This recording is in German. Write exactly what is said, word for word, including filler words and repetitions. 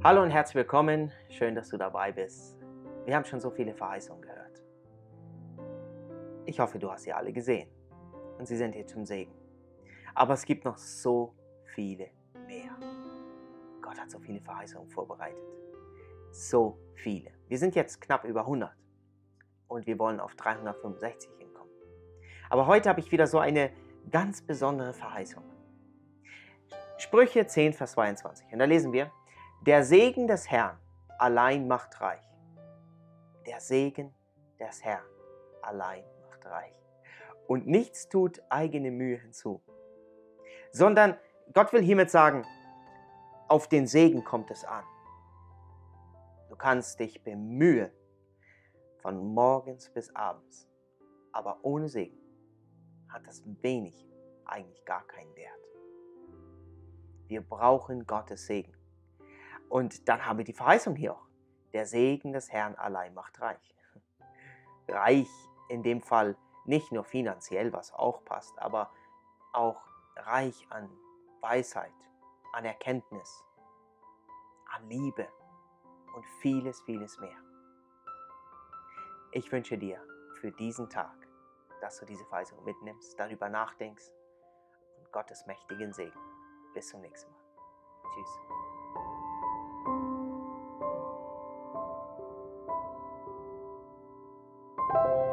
Hallo und herzlich willkommen. Schön, dass du dabei bist. Wir haben schon so viele Verheißungen gehört. Ich hoffe, du hast sie alle gesehen und sie sind dir zum Segen. Aber es gibt noch so viele mehr. Gott hat so viele Verheißungen vorbereitet. So viele. Wir sind jetzt knapp über hundert und wir wollen auf dreihundertfünfundsechzig hinkommen. Aber heute habe ich wieder so eine ganz besondere Verheißung. Sprüche zehn, Vers zweiundzwanzig. Und da lesen wir: Der Segen des Herrn allein macht reich. Der Segen des Herrn allein macht reich. Und nichts tut eigene Mühe hinzu. Sondern Gott will hiermit sagen, auf den Segen kommt es an. Du kannst dich bemühen, von morgens bis abends. Aber ohne Segen hat das wenig, eigentlich gar keinen Wert. Wir brauchen Gottes Segen. Und dann haben wir die Verheißung hier auch. Der Segen des Herrn allein macht reich. Reich in dem Fall nicht nur finanziell, was auch passt, aber auch reich an Weisheit, an Erkenntnis, an Liebe und vieles, vieles mehr. Ich wünsche dir für diesen Tag, dass du diese Verheißung mitnimmst, darüber nachdenkst und Gottes mächtigen Segen. Bis zum nächsten Mal. Tschüss.